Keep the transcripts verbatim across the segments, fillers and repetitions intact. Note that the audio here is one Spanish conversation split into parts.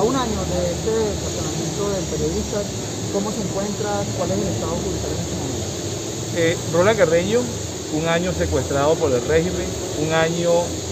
A un año de este desplazamiento del periodista, ¿cómo se encuentra? ¿Cuál es el estado judicial en este momento? Eh, Roland Carreño, un año secuestrado por el régimen, un año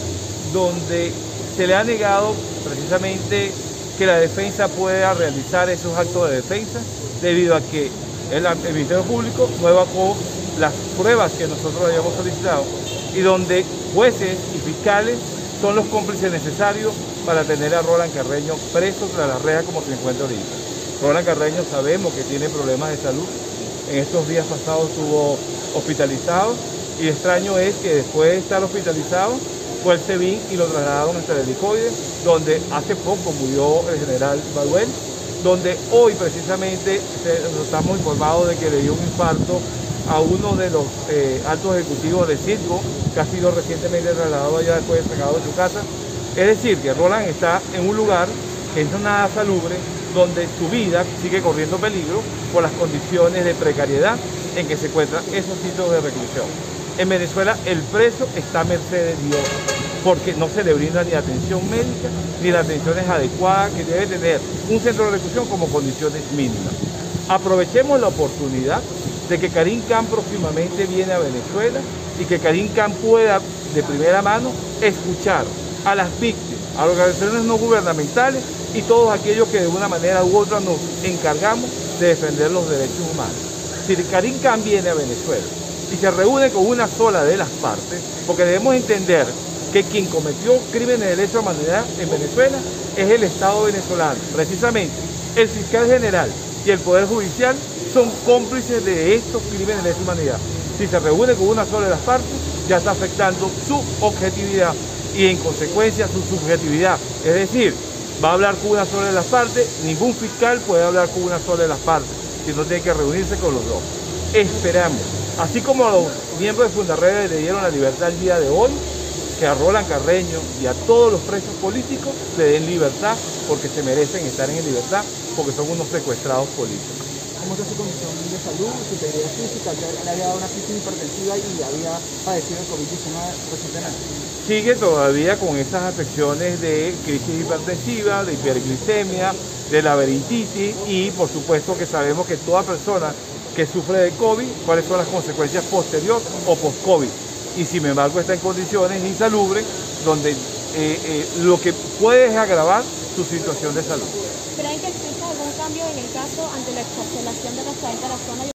donde se le ha negado precisamente que la defensa pueda realizar esos actos de defensa, debido a que el, el Ministerio Público no evacó las pruebas que nosotros habíamos solicitado y donde jueces y fiscales son los cómplices necesarios para tener a Roland Carreño preso tras la reja como se encuentra ahorita. Roland Carreño sabemos que tiene problemas de salud. En estos días pasados estuvo hospitalizado y extraño es que después de estar hospitalizado fue el SEBIN y lo trasladaron hasta el helicoide, donde hace poco murió el general Baduel, donde hoy precisamente estamos informados de que le dio un infarto a uno de los eh, altos ejecutivos de Citgo, que ha sido recientemente trasladado allá después de sacado de su casa. Es decir, que Roland está en un lugar que no es nada salubre, donde su vida sigue corriendo peligro por las condiciones de precariedad en que se encuentran esos sitios de reclusión. En Venezuela el preso está a merced de Dios, porque no se le brinda ni atención médica, ni la atención es adecuada que debe tener un centro de reclusión como condiciones mínimas. Aprovechemos la oportunidad de que Karim Khan próximamente viene a Venezuela y que Karim Khan pueda de primera mano escuchar a las víctimas, a las organizaciones no gubernamentales y todos aquellos que de una manera u otra nos encargamos de defender los derechos humanos. Si Karim Khan viene a Venezuela y se reúne con una sola de las partes, porque debemos entender que quien cometió crímenes de lesa humanidad en Venezuela es el Estado venezolano. Precisamente, el fiscal general y el Poder Judicial son cómplices de estos crímenes de lesa humanidad. Si se reúne con una sola de las partes, ya está afectando su objetividad y en consecuencia su subjetividad. Es decir, va a hablar con una sola de las partes, ningún fiscal puede hablar con una sola de las partes, sino tiene que reunirse con los dos. Esperamos, así como a los miembros de Fundarredes le dieron la libertad el día de hoy, que a Roland Carreño y a todos los presos políticos le den libertad, porque se merecen estar en libertad, porque son unos secuestrados políticos. ¿Cómo está su condición de salud, su integridad física? Le había dado una crisis hipertensiva y había padecido el COVID diecinueve recientemente. Sigue todavía con estas afecciones de crisis hipertensiva, de hiperglicemia, de laberintitis y por supuesto que sabemos que toda persona que sufre de COVID, cuáles son las consecuencias posteriores o post-COVID. Y sin embargo está en condiciones insalubres donde eh, eh, lo que puede es agravar su situación de salud. ¿Creen que existe algún cambio en el caso ante la excarcelación de los treinta de la zona?